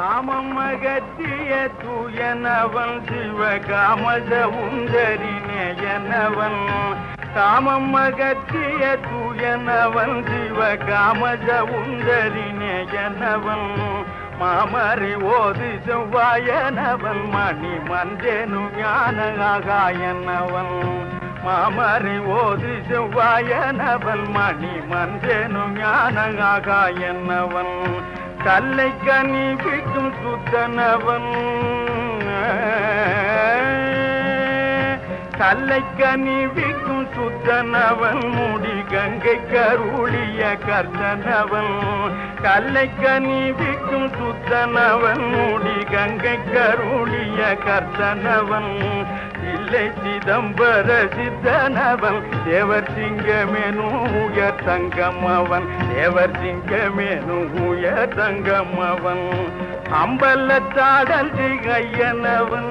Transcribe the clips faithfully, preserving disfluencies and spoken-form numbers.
காமம் அகற்றிய தூயனவன் சிவகாம சவுந்தரி நேயனவன் காமம் அகற்றிய தூயனவன் சிவகாம சவுந்தரி நேயனவன் மாமரி ஓது செவ்வாயனவன் மணி மஞ்சேனு ஞானகாயனவன் மாமரி ஓது செவ்வாயனவன் மணி மஞ்சேனு ஞானகாயனவன் கல்லை கனிபிக்கும் சுத்தனவன் கல்லை கனிபிக்கும் சுத்தனவன் முடி கங்கை கருளிய கர்த்தனவன் கல்லை கனிபிக்கும் சுத்தனவன் முடி கங்கை கருளிய கர்த்தனவன் இல்லை சிதம்பர சித்தனவன் தேவர் சிங்கமேனு உயர் தங்கமவன் தேவர் சிங்கமேனு உயர் தங்கமவன் அம்பலத்தாடல் திகையனவன்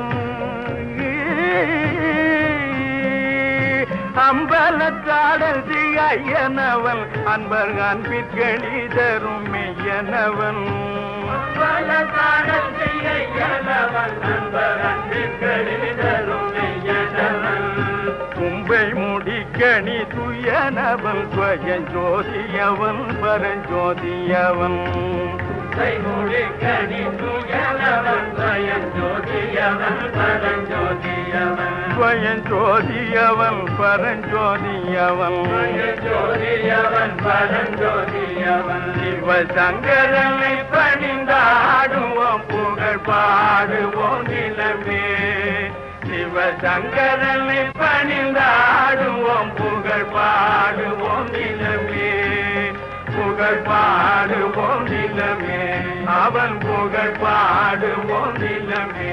அம்பலத்தாடல் திகையனவன் அன்பர் அன்பிற்களி தரும் மெய்யனவன் அம்பலத்தாடல் திகையனவன் அன்பர் அன்பிற்களி தரும் மெய்யனவன் கும்பை முடிக்கணி துயனவன் ஸ்வயஞ்சோதியவன் பரஞ்சோதியவன் முடிக்கணி துயனவன் ஸ்வயஞ்சோதியவன் பரஞ்சோதியவன் ஸ்வயஞ்சோதியவன் பரஞ்சோதியவன் ஜோதியவன் பரஞ்சோதியவன் சிவசங்கரனை பணிந்தாடுவோம் புகழ் பாடுவோம் நிலமே சிவசங்கரனை பணிந்தாடுவோம் புகழ் பாடுவோம் நிலமே புகழ் பாடுவோம் நிலமே அவன் புகழ் பாடுவோம் நிலமே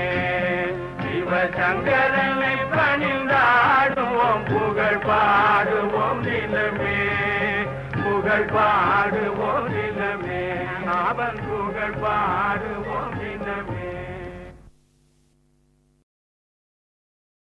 சிவசங்கரனை பணிந்தாடுவோம் புகழ் பாடுவோம் நிலமே புகழ் பாடுவோம் நிலமே அவன் புகழ் பாடுவோம் நிலமே.